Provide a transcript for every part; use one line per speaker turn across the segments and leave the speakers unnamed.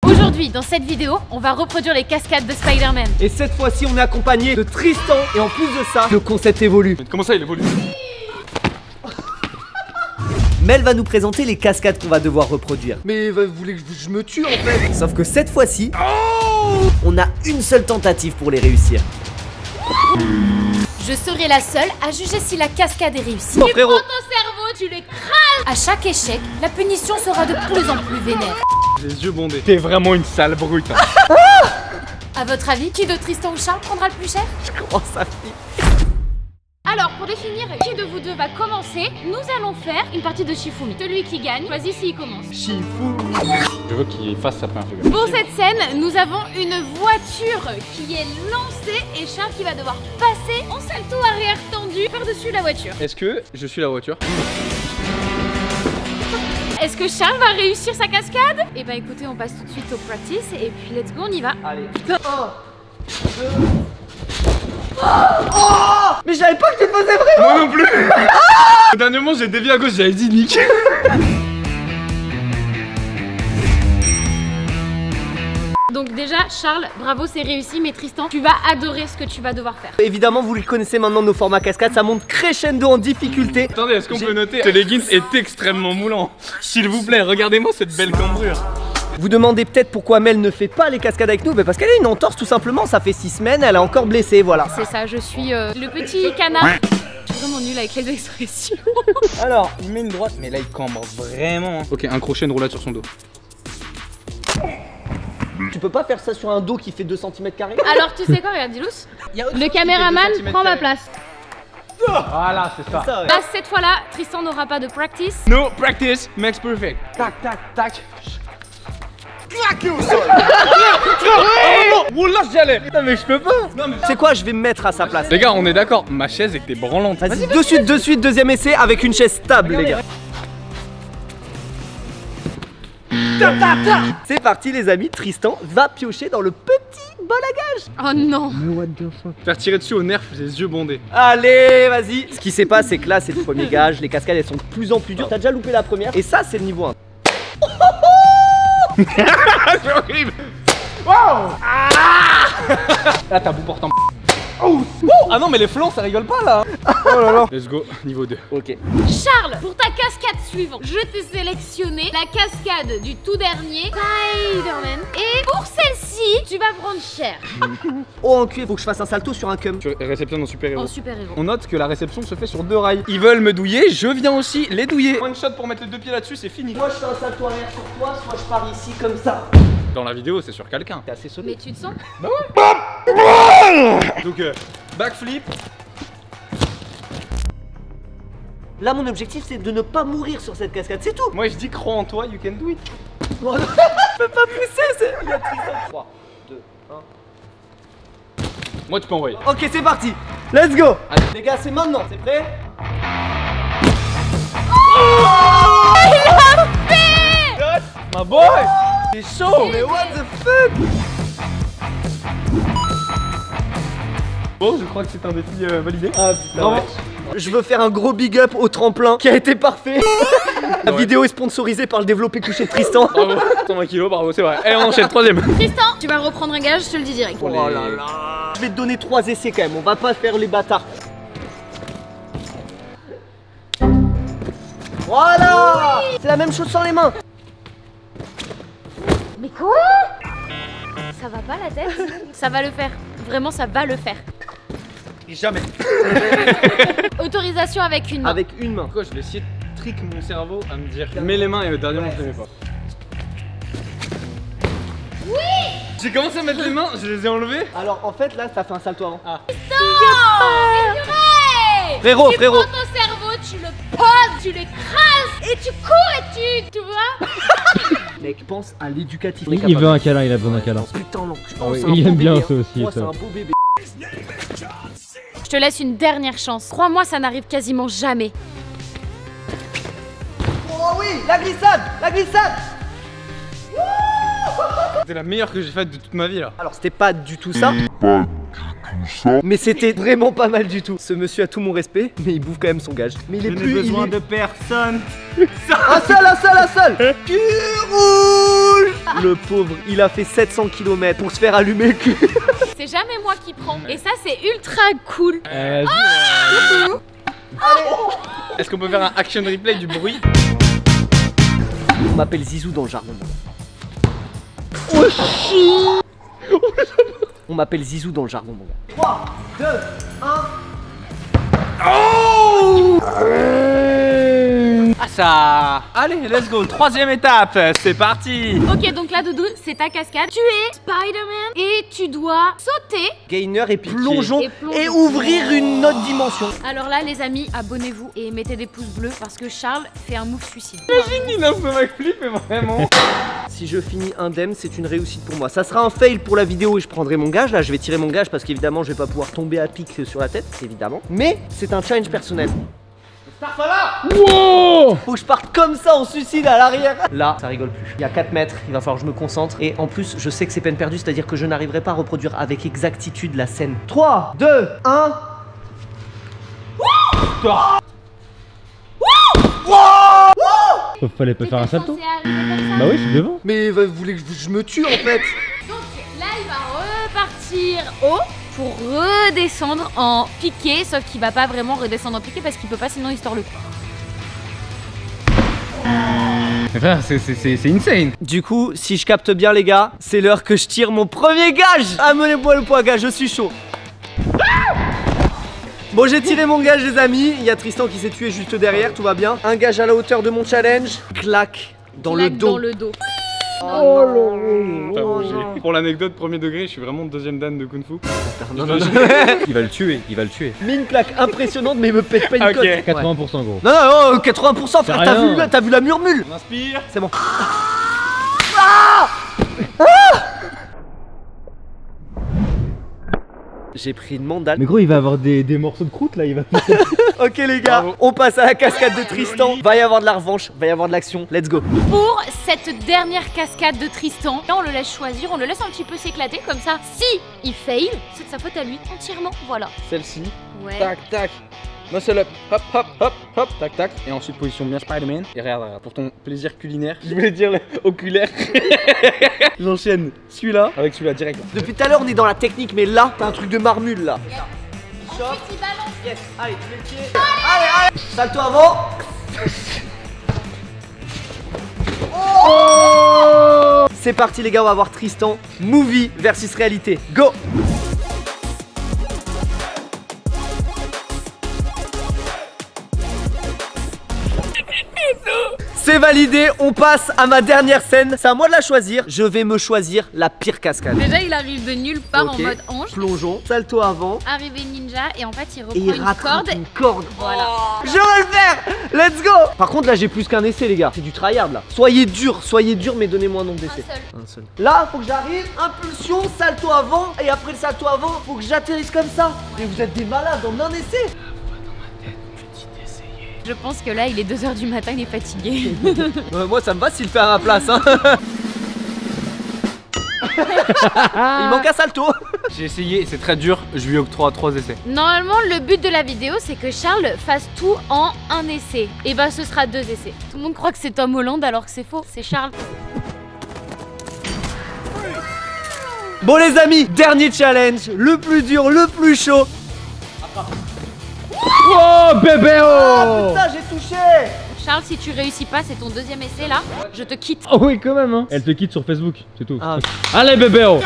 Aujourd'hui, dans cette vidéo, on va reproduire les cascades de Spider-Man.
Et cette fois-ci, on est accompagné de Tristan. Et en plus de ça, le concept évolue.
Mais comment ça, il évolue?
Mel va nous présenter les cascades qu'on va devoir reproduire.
Mais vous voulez que je me tue en fait?
Sauf que cette fois-ci, on a une seule tentative pour les réussir.
Je serai la seule à juger si la cascade est réussie.
Bon,
Tu
frérot.
prends ton cerveau, tu l'écrases. À chaque échec, la punition sera de plus en plus vénère.
Les yeux bondés. T'es vraiment une sale brute.
À votre avis, qui de Tristan ou Charles prendra le plus cher?
Je commence à flipper.
Alors, pour définir qui de vous deux va commencer, nous allons faire une partie de Shifumi. Celui qui gagne, choisit s'il commence.
Je veux qu'il fasse sa première figure.
Pour cette scène, nous avons une voiture qui est lancée et Charles qui va devoir passer en salto arrière tendu par-dessus la voiture.
Est-ce que je suis la voiture?
Est-ce que Charles va réussir sa cascade? Eh ben écoutez, on passe tout de suite au practice et puis let's go, on y va.
Allez. Oh, mais je savais pas que tu faisais vrai.
Moi non plus. Au dernier moment, j'ai dévié à gauche, j'avais dit nique.
Donc déjà, Charles, bravo, c'est réussi, mais Tristan, tu vas adorer ce que tu vas devoir faire.
Évidemment, vous le connaissez maintenant, nos formats cascades, ça monte crescendo en difficulté.
Attendez, est-ce qu'on peut noter que ce leggings est extrêmement moulant? S'il vous plaît, regardez-moi cette belle cambrure.
Vous demandez peut-être pourquoi Mel ne fait pas les cascades avec nous, mais parce qu'elle a une entorse tout simplement, ça fait 6 semaines, elle est encore blessée, voilà.
C'est ça, je suis le petit canard. Je suis vraiment nulle avec les expressions.
Alors, il met une droite, mais là il cambre vraiment. Ok, un crochet, une roulade sur son dos.
Tu peux pas faire ça sur un dos qui fait 2 cm²?
Alors tu sais quoi, regarde Dilous, le caméraman prend ma place.
Voilà, c'est ça.
Ça, ouais.
Là, cette fois-là, Tristan n'aura pas de practice.
No practice makes perfect. Tac, tac, tac. Claqué au sol. Oula, j'y allais. Non, mais je peux pas. Non, mais...
C'est quoi, je vais me mettre à sa place.
Les gars, on est d'accord, ma chaise est que t'es branlante.
Vas-y, de suite, deuxième essai avec une chaise stable, les gars. C'est parti les amis, Tristan va piocher dans le petit bol à gage.
Oh non.
Faire tirer dessus au nerf, les yeux bondés.
Allez, vas-y. Ce qui se passe, c'est que là, c'est le premier gage. Les cascades, elles sont de plus en plus dures. T'as déjà loupé la première. Et ça, c'est le niveau 1.
C'est horrible. Wow. Là, t'as bout portant. Oh. Ah non, mais les flancs, ça rigole pas là. Oh là là. Let's go, niveau 2.
Ok.
Charles, pour ta cascade suivante, je t'ai sélectionné la cascade du tout dernier Spider-Man. Et pour celle-ci, tu vas prendre cher.
Oh, en cul, faut que je fasse un salto sur un cum.
Tu réceptionnes en super-héros.
En super-héros.
On note que la réception se fait sur 2 rails. Ils veulent me douiller, je viens aussi les douiller. One shot pour mettre les 2 pieds là-dessus, c'est fini.
Moi, je fais un salto arrière sur toi, soit je pars ici comme ça.
Dans la vidéo, c'est sur quelqu'un.
T'es assez solide.
Mais tu te sens?
Donc, backflip.
Là, mon objectif, c'est de ne pas mourir sur cette cascade, c'est tout.
Moi, je dis crois en toi, you can do it.
Je peux pas pousser, c'est... Il y a Tristan. 3, 2, 1.
Moi, tu peux envoyer.
Ok, c'est parti. Let's go.
Allez.
Les gars, c'est maintenant. C'est prêt?
My boy. C'est chaud.
Mais what the fuck?
Bon, je crois que c'est un défi validé.
Ah putain.
Bravo.
Ouais. Je veux faire un gros big up au tremplin qui a été parfait. La vidéo est sponsorisée par le développé couché de Tristan.
Bravo. 120 kilos, bravo, c'est vrai. Et on enchaîne, troisième.
Tristan, tu vas reprendre un gage, je te le dis direct.
Oh là là. Je vais te donner 3 essais quand même, on va pas faire les bâtards. Voilà. C'est la même chose sans les mains.
Mais quoi? Ça va pas la tête? Ça va le faire. Vraiment, ça va le faire.
Jamais.
Autorisation avec une main.
Avec une main.
Pourquoi je vais essayer de trick mon cerveau à me dire mets les mains et le dernier moment je les mets pas.
Oui.
J'ai commencé à mettre les mains, je les ai enlevées.
Alors en fait là ça fait un salto avant.
Ah.
Frérot,
Tu prends ton cerveau, tu le poses, tu l'écrases et tu cours et tu vois.
Mec, pense à l'éducatif.
Il veut un câlin, il a besoin d'un câlin.
Putain, non.
Il aime bien ça aussi.
Moi,
ça.
c'est un beau bébé.
Je te laisse une dernière chance. Crois-moi, ça n'arrive quasiment jamais.
Oh oui, la glissade. La glissade.
C'était la meilleure que j'ai faite de toute ma vie là.
Alors c'était pas du tout ça. Mais c'était vraiment pas mal du tout. Ce monsieur a tout mon respect, mais il bouffe quand même son gage. Mais il est plus.
besoin de personne.
Un seul Cul rouge. Le pauvre, il a fait 700 km pour se faire allumer le cul.
C'est jamais moi qui prends. Et ça, c'est ultra cool.
Est-ce qu'on peut faire un action replay du bruit?
On m'appelle Zizou dans le jargon. Oh shit. On m'appelle Zizou dans le jargon, mon gars. 3, 2, 1.
Oh! Ah ça! Allez, let's go, troisième étape, c'est parti!
Ok, donc là, Doudou, c'est ta cascade. Tu es Spider-Man et tu dois sauter.
Gainer et plongeon
Et plongeon.
et ouvrir une autre dimension.
Alors là, les amis, abonnez-vous et mettez des pouces bleus parce que Charles fait un move suicide.
Imagine un stomach flip, mais vraiment!
Si je finis indemne, c'est une réussite pour moi. Ça sera un fail pour la vidéo et je prendrai mon gage. Là, je vais tirer mon gage parce qu'évidemment, je vais pas pouvoir tomber à pic sur la tête, évidemment. Mais c'est un challenge personnel.
Wow!
Faut que je parte comme ça en suicide à l'arrière. Là, ça rigole plus. Il y a 4 mètres, il va falloir que je me concentre. Et en plus, je sais que c'est peine perdue, c'est-à-dire que je n'arriverai pas à reproduire avec exactitude la scène. 3, 2, 1.
Fallait pas faire un salto.
Censé arriver comme ça.
Bah oui, je suis devant.
Mais vous voulez que je me tue en fait?
Donc là, il va repartir haut pour redescendre en piqué, sauf qu'il va pas vraiment redescendre en piqué parce qu'il peut pas, sinon il se tord le cou.
Mais frère, c'est insane!
Du coup, si je capte bien les gars, c'est l'heure que je tire mon premier gage. Amenez-moi le poids gage, je suis chaud. Bon, j'ai tiré mon gage les amis. Il y a Tristan qui s'est tué juste derrière, tout va bien. Un gage à la hauteur de mon challenge. Clac dans le
Claque
dos.
dans le dos.
Pour l'anecdote, premier degré, je suis vraiment deuxième dan de Kung Fu.
Non, non, non.
Il va le tuer, il va le tuer.
Mine claque impressionnante, mais il me pète pas une
Ok.
cote.
80% gros.
Non, non, non, 80% frère,
rien.
t'as vu la murmule?
On inspire.
C'est bon. J'ai pris une mandale.
Mais gros, il va avoir des morceaux de croûte là, il va.
Ok les gars,
Bravo.
on passe à la cascade de Tristan. Va y avoir de la revanche, va y avoir de l'action. Let's go.
Pour cette dernière cascade de Tristan, là on le laisse choisir, on le laisse un petit peu s'éclater comme ça. Si il fail, c'est de sa faute à lui entièrement. Voilà.
Celle-ci.
Ouais.
Tac, tac. Muscle up. Hop, hop, hop, hop. Tac, tac. Et ensuite, position bien Spider-Man. Et regarde, regarde, pour ton plaisir culinaire. Je voulais dire oculaire. J'enchaîne celui-là avec celui-là direct. Là.
Depuis tout à l'heure on est dans la technique, mais là t'as un truc de marmule là.
Ensuite il balance.
Yes, allez, tu mets le pied. Allez, allez. Salto avant. Oh, c'est parti les gars, on va voir Tristan. Movie versus réalité. Go. C'est validé, on passe à ma dernière scène. C'est à moi de la choisir. Je vais me choisir la pire cascade.
Déjà il arrive de nulle part
Ok.
en mode ange.
Plongeon, salto avant.
Arrivé ninja et en fait il
Et
reprend
il
une
rattrape
corde.
une corde.
Voilà.
Je vais le faire. Let's go. Par contre là j'ai plus qu'un essai les gars. C'est du tryhard là. Soyez dur mais donnez-moi un nombre d'essais.
Un seul.
Là faut que j'arrive, impulsion, salto avant. Et après le salto avant, faut que j'atterrisse comme ça. Mais vous êtes des malades en un essai.
Je pense que là il est 2 h du matin, il est fatigué.
Moi ça me va s'il le fait à ma place hein. Il manque un salto.
J'ai essayé, c'est très dur. Je lui octroie 3 essais.
Normalement le but de la vidéo c'est que Charles fasse tout en un essai. Et bah ce sera 2 essais. Tout le monde croit que c'est Tom Holland alors que c'est faux, c'est Charles.
Bon les amis, dernier challenge, le plus dur, le plus chaud.
Oh bébé
Ah
oh!
putain j'ai touché.
Charles, si tu réussis pas, c'est ton 2e essai là, je te quitte.
Oh oui quand même hein. Elle te quitte sur Facebook, c'est tout.
Ah.
Allez bébé oh!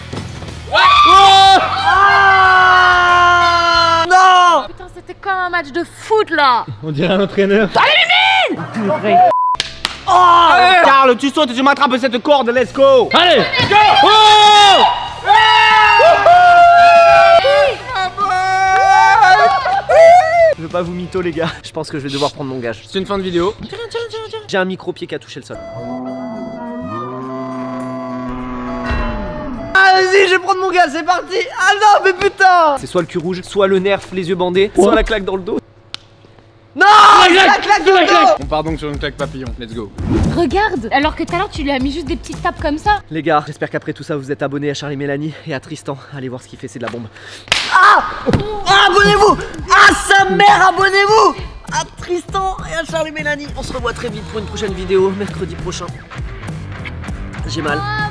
Ah non.
Putain, c'était comme un match de foot là.
On dirait un entraîneur.
Oh
Carl, tu sautes et tu m'attrapes cette corde, let's go!
Allez! Oh!
Je veux pas vous mytho les gars. Je pense que je vais devoir prendre mon gage.
C'est une fin de vidéo.
J'ai un micro-pied qui a touché le sol. Ah vas-y, je vais prendre mon gage, c'est parti. Ah non mais putain. C'est soit le cul rouge, soit le nerf, les yeux bandés, soit la claque dans le dos. Non, la claque dans le dos.
On part donc sur une claque papillon, let's go.
regarde. Alors que tout à l'heure, tu lui as mis juste des petites tapes comme ça.
Les gars, j'espère qu'après tout ça, vous êtes abonnés à Charlie Mélanie et à Tristan. Allez voir ce qu'il fait, c'est de la bombe. Ah, abonnez-vous. Ah, sa mère, abonnez-vous à Tristan et à Charlie Mélanie. On se revoit très vite pour une prochaine vidéo, mercredi prochain. J'ai mal.